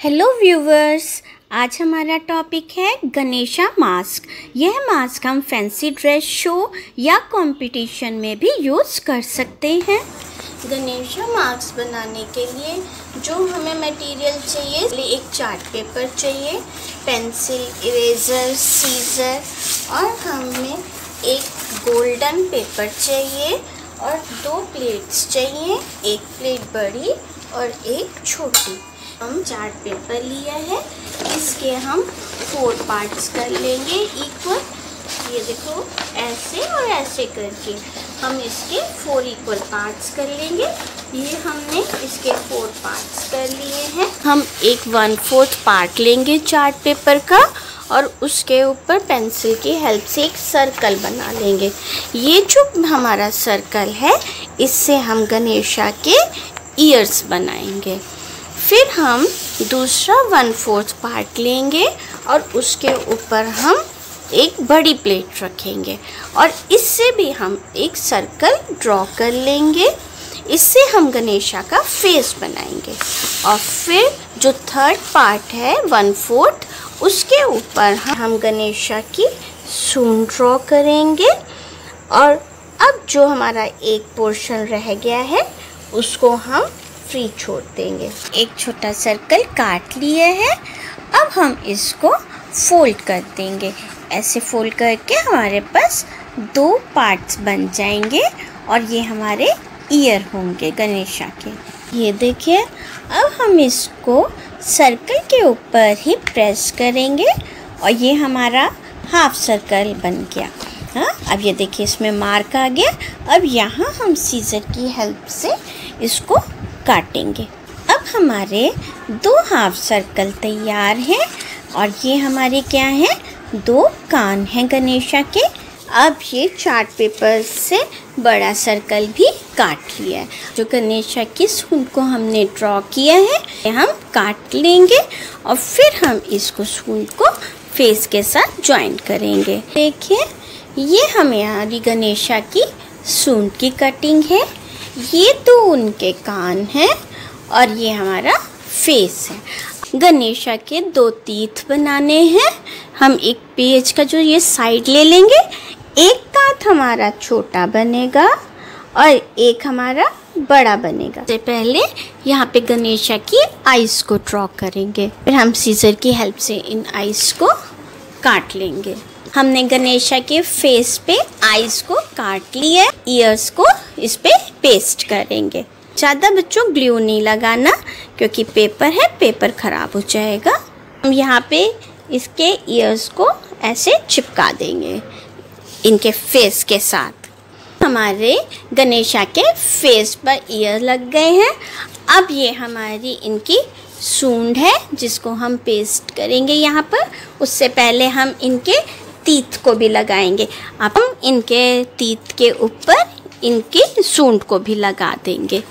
Hello viewers, आज हमारा topic है गणेशा मास्क। यह मास्क हम फैंसी ड्रेस शो या कंपटीशन में भी यूज़ कर सकते हैं। गणेशा मास्क बनाने के लिए जो हमें मटेरियल चाहिए, एक चार्ट पेपर चाहिए, पेंसिल, इरेज़र, सीज़र और हमें एक गोल्डन पेपर चाहिए और 2 प्लेट्स चाहिए, एक प्लेट बड़ी और एक छोटी। हम चार्ट पेपर लिया है, इसके हम 4 पार्ट्स कर लेंगे इक्वल। ये देखो, ऐसे और ऐसे करके हम इसके 4 इक्वल पार्ट्स कर लेंगे। ये हमने इसके 4 पार्ट्स कर लिए हैं। हम एक 1/4 पार्ट लेंगे चार्ट पेपर का और उसके ऊपर पेंसिल की हेल्प से एक सर्कल बना लेंगे। ये जो हमारा सर्कल है, इससे हम गणेशा के ईयर्स बनाएंगे। फिर हम दूसरा 1/4 पार्ट लेंगे और उसके ऊपर हम एक बड़ी प्लेट रखेंगे और इससे भी हम एक सर्कल ड्रॉ कर लेंगे। इससे हम गणेशा का फेस बनाएंगे। और फिर जो 3rd पार्ट है 1/4, उसके ऊपर हम गणेशा की सूंड ड्रॉ करेंगे। और अब जो हमारा एक पोर्शन रह गया है, उसको हम फ्री छोड़ देंगे। एक छोटा सर्कल काट लिया है। अब हम इसको फोल्ड कर देंगे। ऐसे फोल्ड करके हमारे पास 2 पार्ट्स बन जाएंगे और ये हमारे ईयर होंगे गणेशा के। ये देखिए, अब हम इसको सर्कल के ऊपर ही प्रेस करेंगे और ये हमारा हाफ सर्कल बन गया। हाँ, अब ये देखिए, इसमें मार्क आ गया। अब यहाँ हम सीजर की हेल्प से इसको काटेंगे। अब हमारे 2 हाफ सर्कल तैयार हैं और ये हमारे क्या हैं, 2 कान हैं गणेशा के। अब ये चार्ट पेपर से बड़ा सर्कल भी काट लिया है। जो गणेशा की सूंड को हमने ड्रॉ किया है, हम काट लेंगे और फिर हम इसको सूंड को फेस के साथ ज्वाइन करेंगे। देखिए, ये हमारी गणेशा की सूंड की कटिंग है। ये 2 उनके कान हैं और ये हमारा फेस है। गणेशा के 2 तीथ बनाने हैं। हम एक पेज का जो ये साइड ले लेंगे। एक कांध हमारा छोटा बनेगा और एक हमारा बड़ा बनेगा। सबसे पहले यहाँ पे गणेशा की आइज को ड्रॉ करेंगे। फिर हम सीजर की हेल्प से इन आइज को काट लेंगे। हमने गणेशा के फेस पे आइज को काट लिया। ईयर्स को इस पे पेस्ट करेंगे। ज़्यादा बच्चों ग्लू नहीं लगाना, क्योंकि पेपर है, पेपर ख़राब हो जाएगा। हम यहाँ पे इसके ईयर्स को ऐसे चिपका देंगे इनके फेस के साथ। हमारे गणेशा के फेस पर ईयर लग गए हैं। अब ये हमारी इनकी सूंड है, जिसको हम पेस्ट करेंगे यहाँ पर। उससे पहले हम इनके तीत को भी लगाएंगे। अब हम इनके तीत के ऊपर इनकी सूंड को भी लगा देंगे।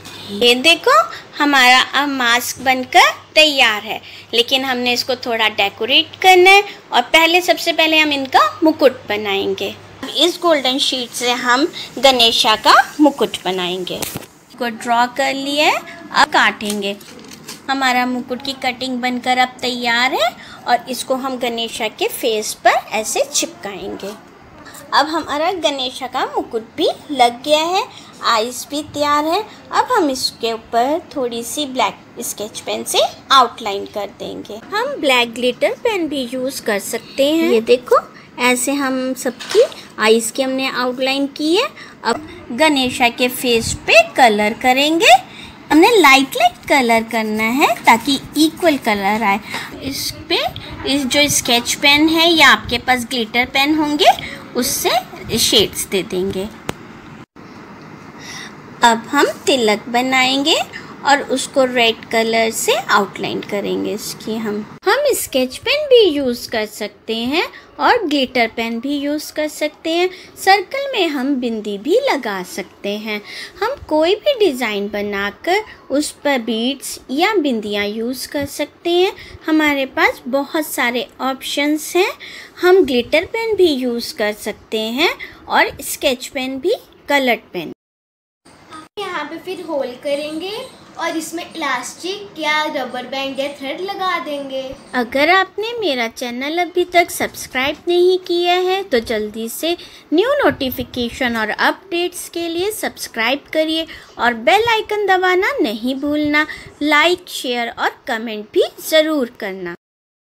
ये देखो, हमारा अब मास्क बनकर तैयार है, लेकिन हमने इसको थोड़ा डेकोरेट करना है और सबसे पहले हम इनका मुकुट बनाएंगे। इस गोल्डन शीट से हम गणेशा का मुकुट बनाएंगे। इसको ड्रॉ कर लिया है, अब काटेंगे। हमारा मुकुट की कटिंग बनकर अब तैयार है और इसको हम गणेशा के फेस पर ऐसे चिपकाएंगे। अब हमारा गणेशा का मुकुट भी लग गया है, आइज भी तैयार है। अब हम इसके ऊपर थोड़ी सी ब्लैक स्केच पेन से आउटलाइन कर देंगे। हम ब्लैक ग्लिटर पेन भी यूज़ कर सकते हैं। ये देखो, ऐसे हम सबकी आइज की हमने आउटलाइन की है। अब गणेशा के फेस पे कलर करेंगे। हमने लाइट कलर करना है ताकि इक्वल कलर आए। इस पे जो स्केच पेन है या आपके पास ग्लिटर पेन होंगे, उससे शेड्स दे देंगे। अब हम तिलक बनाएंगे और उसको रेड कलर से आउटलाइन करेंगे इसकी। हम स्केच पेन भी यूज़ कर सकते हैं और ग्लिटर पेन भी यूज़ कर सकते हैं। सर्कल में हम बिंदी भी लगा सकते हैं। हम कोई भी डिज़ाइन बनाकर उस पर बीड्स या बिंदियाँ यूज़ कर सकते हैं। हमारे पास बहुत सारे ऑप्शंस हैं। हम ग्लिटर पेन भी यूज़ कर सकते हैं और स्केच पेन भी, कलर पेन। यहाँ पे फिर होल करेंगे और इसमें इलास्टिक या रबर बैंड या थ्रेड लगा देंगे। अगर आपने मेरा चैनल अभी तक सब्सक्राइब नहीं किया है तो जल्दी से न्यू नोटिफिकेशन और अपडेट्स के लिए सब्सक्राइब करिए और बेल आइकन दबाना नहीं भूलना। लाइक, शेयर और कमेंट भी ज़रूर करना।